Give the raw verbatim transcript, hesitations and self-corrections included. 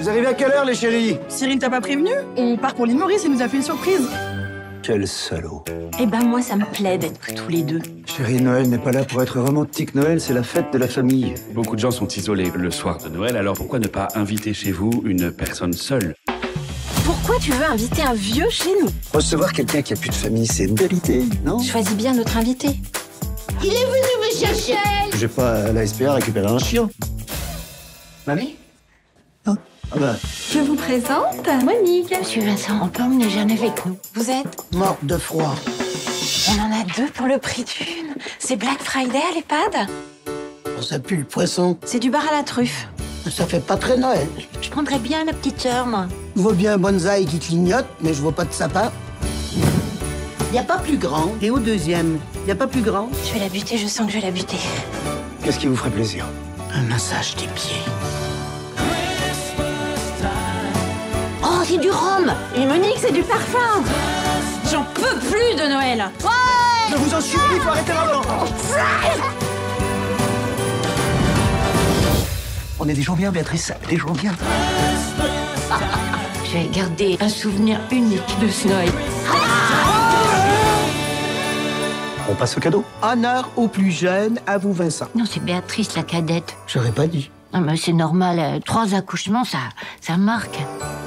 Vous arrivez à quelle heure, les chéris? Cyril t'a pas prévenu? On part pour l'île Maurice, il nous a fait une surprise. Quel salaud. Eh ben moi, ça me plaît d'être tous les deux. Chérie, Noël n'est pas là pour être romantique. Noël, c'est la fête de la famille. Beaucoup de gens sont isolés le soir de Noël, alors pourquoi ne pas inviter chez vous une personne seule? Pourquoi tu veux inviter un vieux chez nous? Recevoir quelqu'un qui a plus de famille, c'est une belle idée, non? Choisis bien notre invité. Il est venu me chercher. J'ai pas à la S P A récupérer un chien. Mamie? Non. Ah bah. Je vous présente Monique. Monsieur Vincent, on peut emmener Jeanne avec nous. Vous êtes? Morte de froid. On en a deux pour le prix d'une. C'est Black Friday à l'EHPAD. Bon, ça pue le poisson. C'est du bar à la truffe. Ça fait pas très Noël. Je prendrais bien la petite sœur, moi. Je vois bien un bonsaï qui clignote, mais je vois pas de sapin. Y a pas plus grand. Et au deuxième, y a pas plus grand. Je vais la buter, je sens que je vais la buter. Qu'est-ce qui vous ferait plaisir? Un massage des pieds. Oh, c'est du rhum. Et Monique, c'est du parfum. J'en peux plus de Noël. Je vous en supplie, faut arrêter maintenant. On est des gens bien, Béatrice, des gens bien. Je vais garder un souvenir unique de ce Noël. On passe au cadeau. Honneur aux plus jeunes, à vous Vincent. Non, c'est Béatrice, la cadette. J'aurais pas dit. Non, mais c'est normal, euh, trois accouchements, ça, ça marque.